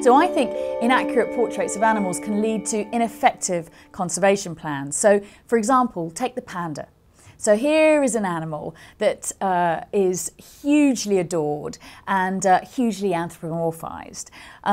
So I think inaccurate portraits of animals can lead to ineffective conservation plans. So, for example, take the panda. So here is an animal that is hugely adored and hugely anthropomorphized.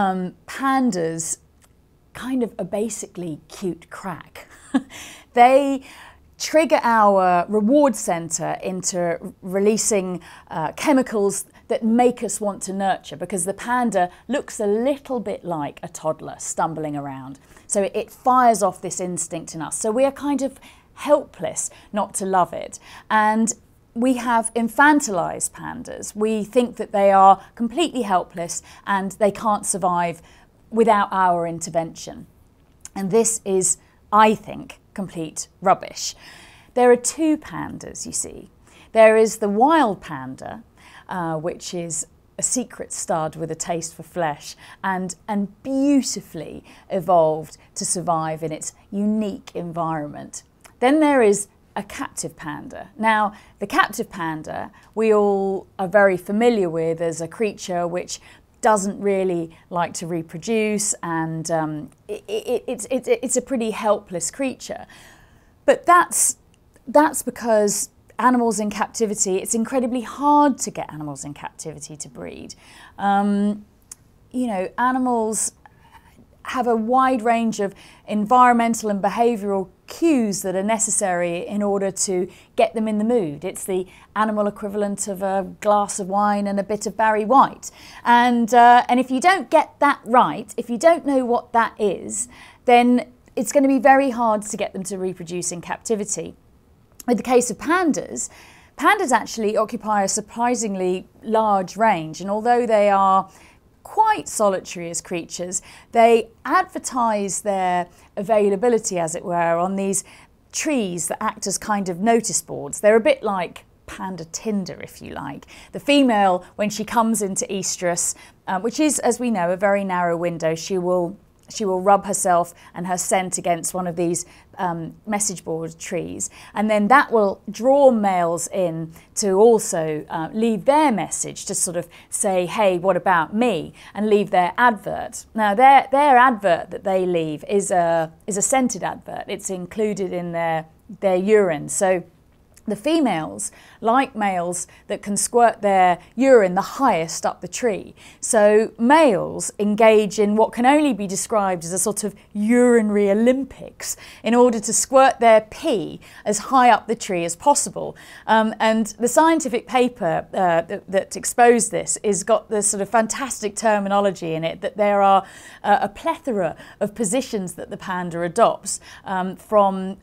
Pandas kind of are basically cute crack. They trigger our reward centre into releasing chemicals that make us want to nurture, because the panda looks a little bit like a toddler stumbling around. So it fires off this instinct in us. So we are kind of helpless not to love it. And we have infantilized pandas. We think that they are completely helpless and they can't survive without our intervention. And this is, I think, complete rubbish. There are two pandas, you see. There is the wild panda, which is a secret stud with a taste for flesh and beautifully evolved to survive in its unique environment. Then there is a captive panda. Now, the captive panda we all are very familiar with as a creature which doesn't really like to reproduce, and it's a pretty helpless creature. But that's because animals in captivity, it's incredibly hard to get animals in captivity to breed. You know, animals have a wide range of environmental and behavioural cues that are necessary in order to get them in the mood. It's the animal equivalent of a glass of wine and a bit of Barry White. And if you don't get that right, if you don't know what that is, then it's going to be very hard to get them to reproduce in captivity. With the case of pandas, pandas actually occupy a surprisingly large range, and although they are quite solitary as creatures, they advertise their availability, as it were, on these trees that act as kind of notice boards. They're a bit like panda Tinder, if you like. The female, when she comes into estrus, which is, as we know, a very narrow window, she will rub herself and her scent against one of these message board trees, and then that will draw males in to also leave their message, to sort of say, hey, what about me, and leave their advert. Now their advert that they leave is a scented advert. It's included in their urine. So the females like males that can squirt their urine the highest up the tree. So males engage in what can only be described as a sort of urinary Olympics in order to squirt their pee as high up the tree as possible. And the scientific paper that exposed this has got this sort of fantastic terminology in it, that there are a plethora of positions that the panda adopts, from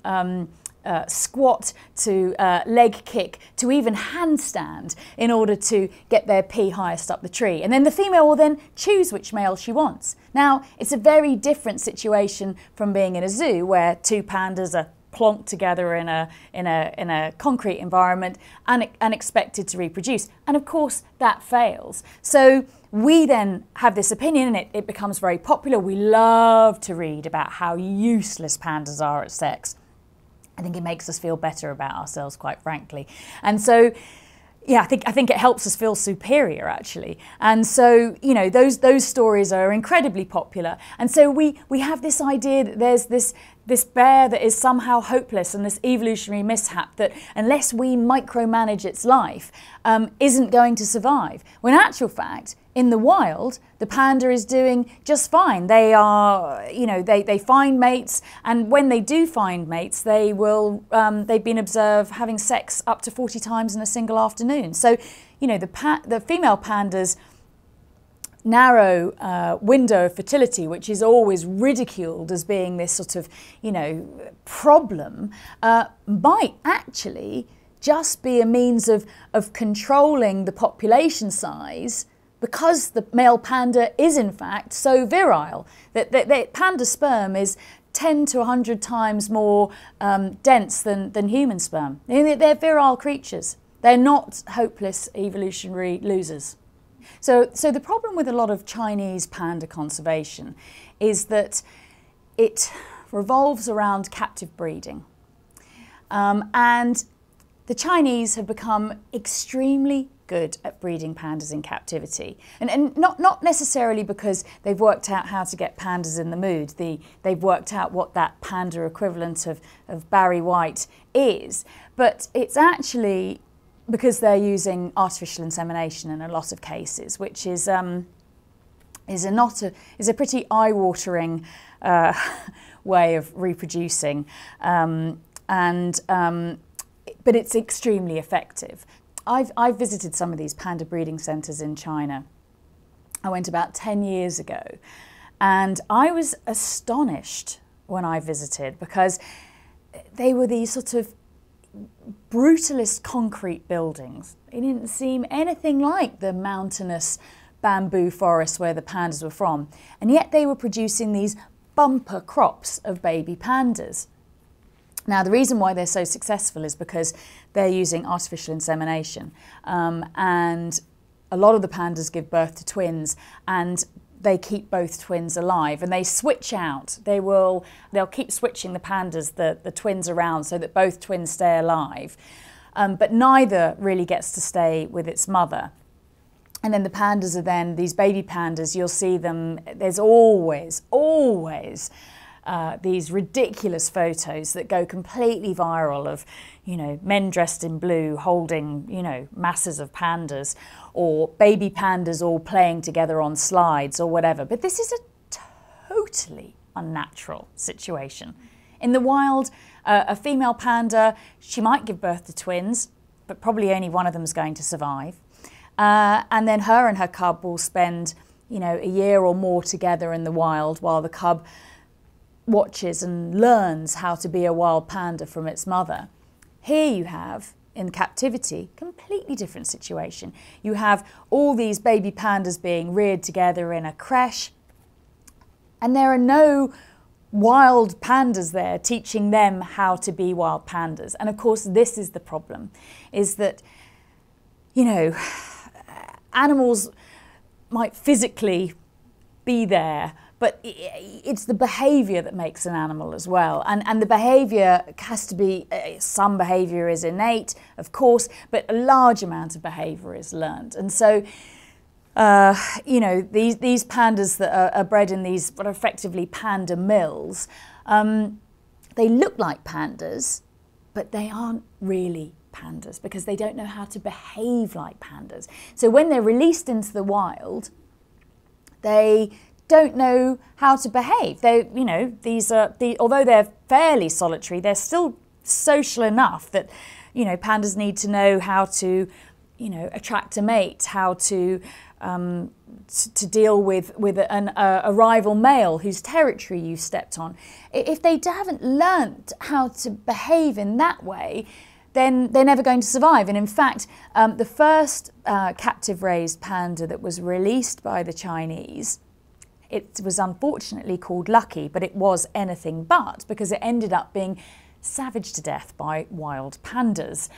squat to leg kick to even handstand, in order to get their pee highest up the tree. And then the female will then choose which male she wants. Now, it's a very different situation from being in a zoo where two pandas are plonked together in a concrete environment and expected to reproduce. And of course that fails. So we then have this opinion, and it becomes very popular. We love to read about how useless pandas are at sex. I think it makes us feel better about ourselves, quite frankly. And so, yeah, I think it helps us feel superior, actually. And so, you know, those stories are incredibly popular. And so we have this idea that there's this bear that is somehow hopeless, and this evolutionary mishap that, unless we micromanage its life, isn't going to survive. When in actual fact, in the wild, the panda is doing just fine. They are, you know, they find mates, and when they do find mates, they will, they've been observed having sex up to 40 times in a single afternoon. So, you know, the female pandas' narrow window of fertility, which is always ridiculed as being this sort of, you know, problem, might actually just be a means of controlling the population size, because the male panda is in fact so virile that panda sperm is 10 to 100 times more dense than human sperm. They're virile creatures. They're not hopeless evolutionary losers. So the problem with a lot of Chinese panda conservation is that it revolves around captive breeding. And the Chinese have become extremely good at breeding pandas in captivity. And not necessarily because they've worked out how to get pandas in the mood. They've worked out what that panda equivalent of Barry White is. But it's actually because they're using artificial insemination in a lot of cases, which is a pretty eye-watering way of reproducing. But it's extremely effective. I've visited some of these panda breeding centres in China. I went about 10 years ago, and I was astonished when I visited because they were these sort of brutalist concrete buildings. They didn't seem anything like the mountainous bamboo forests where the pandas were from, and yet they were producing these bumper crops of baby pandas. Now, the reason why they're so successful is because they're using artificial insemination, and a lot of the pandas give birth to twins, and they keep both twins alive, and they switch out. They'll keep switching the pandas, the twins around, so that both twins stay alive, but neither really gets to stay with its mother. And then the pandas are then, these baby pandas, you'll see them, there's always these ridiculous photos that go completely viral of, men dressed in blue holding, masses of pandas, or baby pandas all playing together on slides or whatever. But this is a totally unnatural situation. In the wild, a female panda, she might give birth to twins, but probably only one of them is going to survive. And then her and her cub will spend, a year or more together in the wild while the cub watches and learns how to be a wild panda from its mother. Here you have, in captivity, completely different situation. You have all these baby pandas being reared together in a creche, and there are no wild pandas there teaching them how to be wild pandas. And of course, this is the problem, is that, animals might physically be there, but it's the behaviour that makes an animal as well. And the behaviour has to be, some behaviour is innate, of course, but a large amount of behaviour is learned. And so, these pandas that are bred in these what are effectively panda mills, they look like pandas, but they aren't really pandas because they don't know how to behave like pandas. So when they're released into the wild, they don't know how to behave. They, although they're fairly solitary, they're still social enough that, pandas need to know how to, attract a mate, how to deal with a rival male whose territory you've stepped on. If they haven't learnt how to behave in that way, then they're never going to survive. And in fact, the first captive raised panda that was released by the Chinese, it was unfortunately called Lucky, but it was anything but, because it ended up being savaged to death by wild pandas.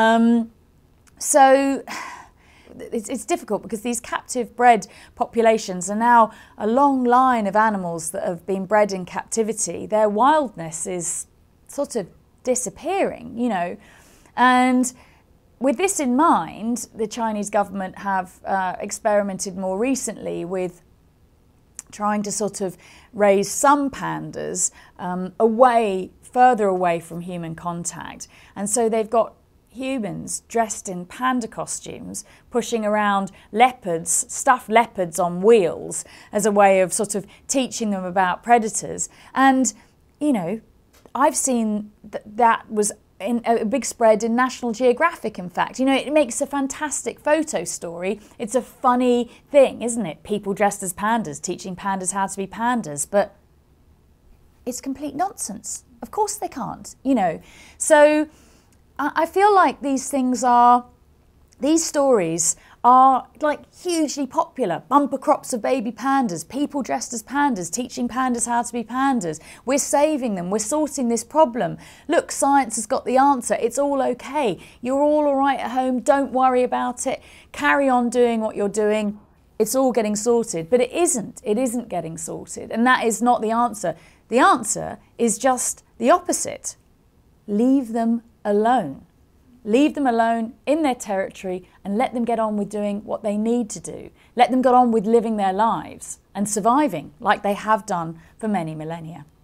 So it's difficult because these captive bred populations are now a long line of animals that have been bred in captivity. Their wildness is sort of disappearing, And with this in mind, the Chinese government have experimented more recently with trying to sort of raise some pandas further away from human contact. And so they've got humans dressed in panda costumes pushing around leopards, stuffed leopards on wheels as a way of sort of teaching them about predators. And, I've seen that was in a big spread in National Geographic, in fact. It makes a fantastic photo story. It's a funny thing, isn't it? People dressed as pandas, teaching pandas how to be pandas, but it's complete nonsense. Of course they can't, So I feel like these stories are like hugely popular. Bumper crops of baby pandas, people dressed as pandas, teaching pandas how to be pandas. We're saving them, we're sorting this problem. Look, science has got the answer, it's all okay. You're all right at home, don't worry about it. Carry on doing what you're doing. It's all getting sorted, but it isn't getting sorted. And that is not the answer. The answer is just the opposite. Leave them alone. leave them alone in their territory and let them get on with doing what they need to do. Let them get on with living their lives and surviving like they have done for many millennia.